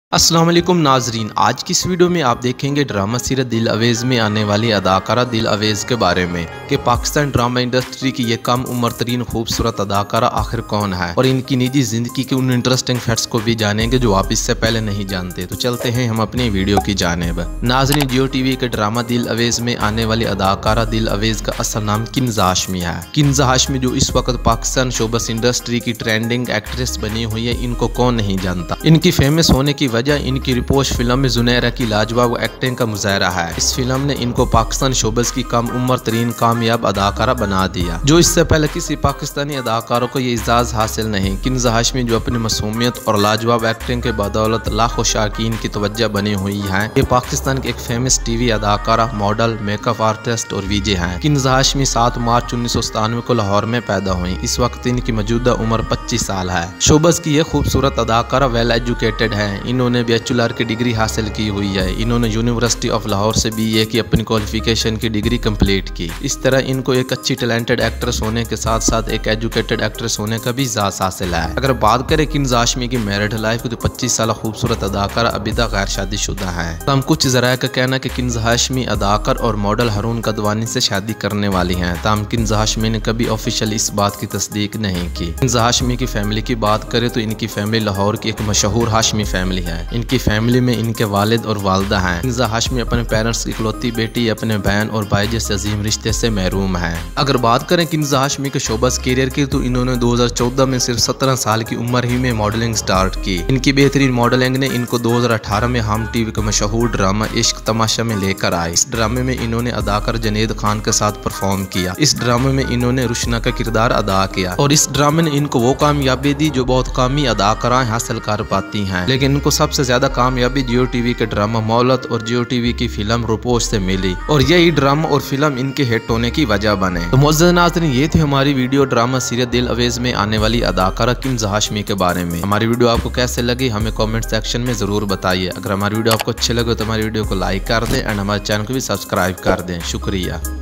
अस्सलाम वालेकुम नाजरीन, आज की इस वीडियो में आप देखेंगे ड्रामा सीरीज दिल अवेज़ में आने वाली अदाकारा दिल अवेज़ के बारे में कि पाकिस्तान ड्रामा इंडस्ट्री की ये कम उम्र तरीन खूबसूरत अदाकारा आखिर कौन है और इनकी निजी जिंदगी के उन इंटरेस्टिंग फैक्ट्स को भी जानेंगे जो आप इससे पहले नहीं जानते। तो चलते हैं हम अपनी वीडियो की जानिब। नाजरीन, जियो टीवी के ड्रामा दिल अवेज़ में आने वाली अदाकारा दिल अवेज़ का असल नाम किन्ज़ा हाशमी है। किन्ज़ा हाशमी जो इस वक्त पाकिस्तान शोबस इंडस्ट्री की ट्रेंडिंग एक्ट्रेस बनी हुई है, इनको कौन नहीं जानता। इनकी फेमस होने की वजह इनकी रिपोर्ट फिल्म में जुनैरा की लाजवाब एक्टिंग का मुजाहरा है। इस फिल्म ने इनको पाकिस्तान शोबस की कम उम्र तरीन कामयाब अदाकारा बना दिया, जो इससे पहले किसी पाकिस्तानी अदाकारों को ये एजाज हासिल नहीं। किन्ज़ा हाशमी जो अपनी मासूमियत और लाजवाब एक्टिंग के बदौलत लाखों शाकीन की तवज्जो बनी हुई है। ये पाकिस्तान के एक फेमस टीवी अदाकारा, मॉडल, मेकअप आर्टिस्ट और वीजे हैं। किन्ज़ा हाशमी 7 मार्च 1997 को लाहौर में पैदा हुई। इस वक्त इनकी मौजूदा उम्र 25 साल है। शोबस की यह खूबसूरत अदाकारा वेल एजुकेटेड है। इन्होंने बैचलर की डिग्री हासिल की हुई है। इन्होंने यूनिवर्सिटी ऑफ लाहौर से BA की अपनी क्वालिफिकेशन की डिग्री कंप्लीट की। इस तरह इनको एक अच्छी टैलेंटेड एक्ट्रेस होने के साथ साथ एक एजुकेटेड एक्ट्रेस होने का भी एजाज हासिल है। अगर बात करें किन्ज़ा हाशमी की मैरिड लाइफ की, तो 25 साल खूबसूरत अदाकारा अभी तक गैर शादीशुदा है। तमाम कुछ जराये का कहना है कि किन्ज़ा हाशमी अदाकार और मॉडल हारून कदवानी से शादी करने वाली हैं। ताम किन्ज़ा हाशमी ने कभी ऑफिशियल इस बात की तस्दीक नहीं की। किन्ज़ा हाशमी की फैमिली की बात करें तो इनकी फैमिली लाहौर की एक मशहूर हाशमी फैमिली है। इनकी फैमिली में इनके वालिद और वालदा हैं। किन्ज़ा हाशमी अपने पेरेंट्स की इकलौती बेटी, अपने बहन और भाई जैसे अजीम रिश्ते से महरूम है। अगर बात करें किन्ज़ा हाशमी के शोबस करियर की, तो इन्होंने 2014 में सिर्फ 17 साल की उम्र ही में मॉडलिंग स्टार्ट की। इनकी बेहतरीन मॉडलिंग ने इनको 2018 में हम टीवी के मशहूर ड्रामा इश्क तमाशा में लेकर आए। इस ड्रामे में इन्होंने अदाकार जुनैद खान के साथ परफॉर्म किया। इस ड्रामे में इन्होंने रुशना का किरदार अदा किया और इस ड्रामे ने इनको वो कामयाबी दी जो बहुत कमी अदाकाराएं हासिल कर पाती हैं। लेकिन इनको सबसे ज्यादा कामयाबी जियो टीवी के ड्रामा मौलत और जियो टीवी की फिल्म रूपोश से मिली और यही ड्रामा और फिल्म इनके हिट होने की वजह बने। तो मुअज़्ज़ज़ नाज़रीन, ये थी हमारी वीडियो ड्रामा सीरीज दिल अवेज़ में आने वाली अदाकारा किन्ज़ा हाशमी के बारे में। हमारी वीडियो आपको कैसे लगी हमें कमेंट सेक्शन में जरूर बताइए। अगर हमारी वीडियो आपको अच्छी लगे तो हमारी वीडियो को लाइक कर दें एंड हमारे चैनल को भी सब्सक्राइब कर दें। शुक्रिया।